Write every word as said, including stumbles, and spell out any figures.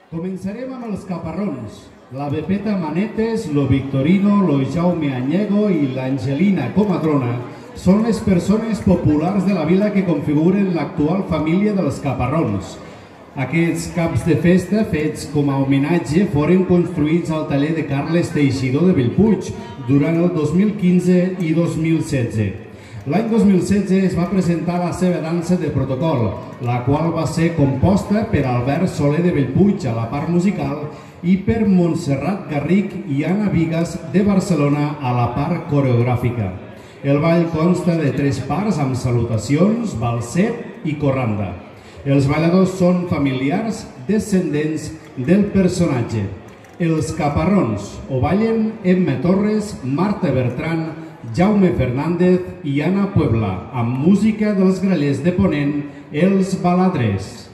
Començarem amb els caparrons. La Pepeta Manetes, lo Victorino, lo Jaume Añego i l'Angelina Comadrona són les persones populars de la vila que configuren l'actual família dels caparrons. Aquests caps de festa, fets com a homenatge, foren construïts al taller de Carles Teixidor de Bellpuig durant el dos mil quinze i dos mil setze. L'any dos mil setze es va presentar la seva dansa de protocol, la qual va ser composta per Albert Soler de Bellpuig a la part musical i per Montserrat Garric i Anna Vigas de Barcelona a la part coreogràfica. El ball consta de tres parts amb salutacions, balset i corranda. Els balladors són familiars descendents del personatge. Els caparrons ho ballen Emma Torres, Marta Bertran, Jaume Fernández i Anna Puebla, amb música dels grallers de Ponent, els Baladrers.